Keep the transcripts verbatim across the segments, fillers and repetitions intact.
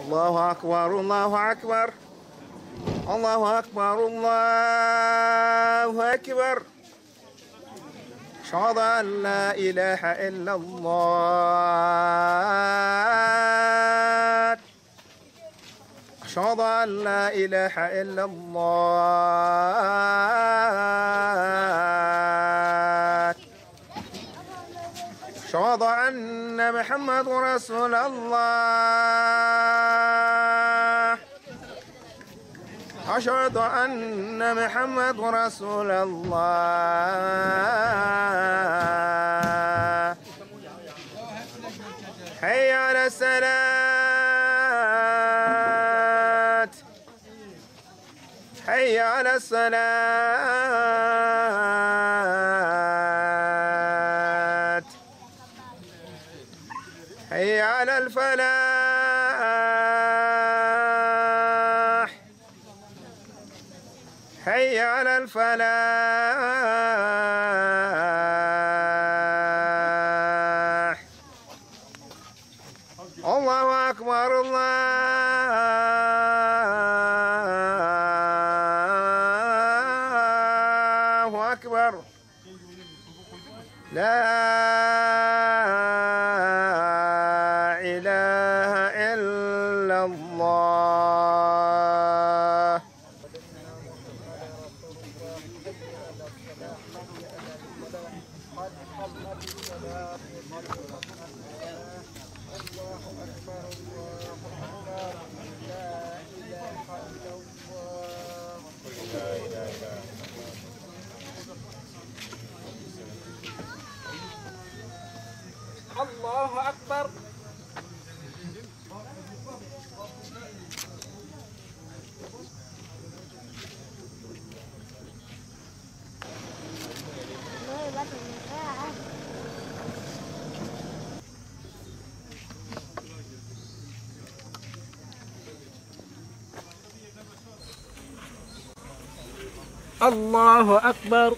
الله أكبر الله أكبر الله أكبر الله أكبر أشهد أن لا إله إلا الله أشهد أن لا إله إلا الله أشهد أن محمد رسول الله أشهد أن محمد رسول الله حي على الصلاة حي على الصلاة حي على الفلاح حي على الفلاح الله أكبر الله أكبر لا إله إلا الله الله أكبر الله أكبر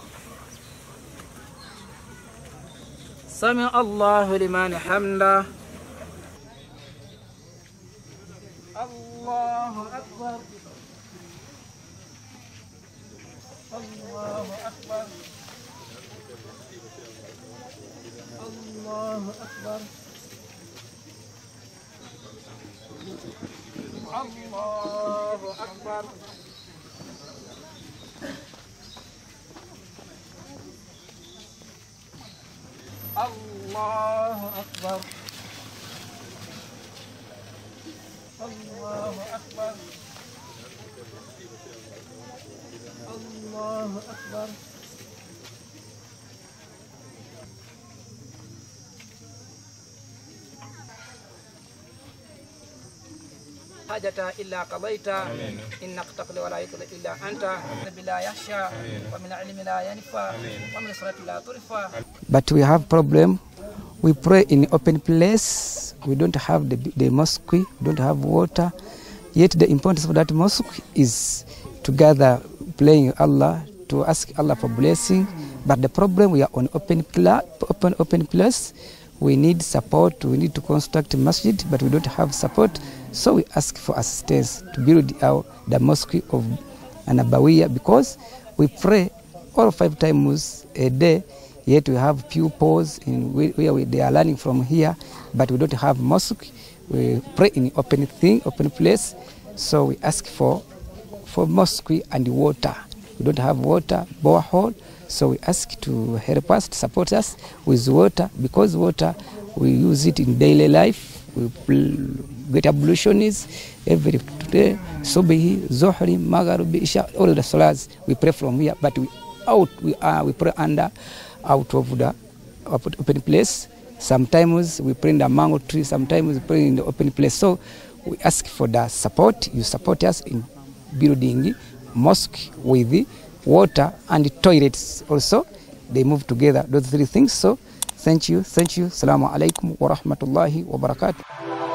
سمع الله لمن حمده الله أكبر الله أكبر الله أكبر الله أكبر الله أكبر الله أكبر الله أكبر حاجة إلا قضيتها إنك تقضي ولا يقضي إلا أنت بلا يخشى ومن علم لا ينفع ومن صلاة لا ترفع. But we have problem. We pray in open place. We don't have the, the mosque. We don't have water. Yet the importance of that mosque is to gather, playing Allah, to ask Allah for blessing. But the problem, we are on open open open place. We need support. We need to construct a masjid, but we don't have support. So we ask for assistance to build our, the mosque of Anabawiya, because we pray all five times a day. Yet we have pupils in where we, they are learning from here, but we don't have mosque. We pray in open thing, open place. So we ask for for mosque and water. We don't have water, borehole. So we ask to help us, to support us with water, because water, we use it in daily life. We get ablutions every day, Subhi, Zohri, Maghrib, Isha, all the salahs, we pray from here, but we out, we are, we pray under, out of the open place. Sometimes we pray in the mango tree, sometimes we pray in the open place. So we ask for the support. You support us in building mosque with the water and the toilets also. They move together, those three things. So thank you, thank you. Assalamu alaikum wa rahmatullahi wa barakatuh.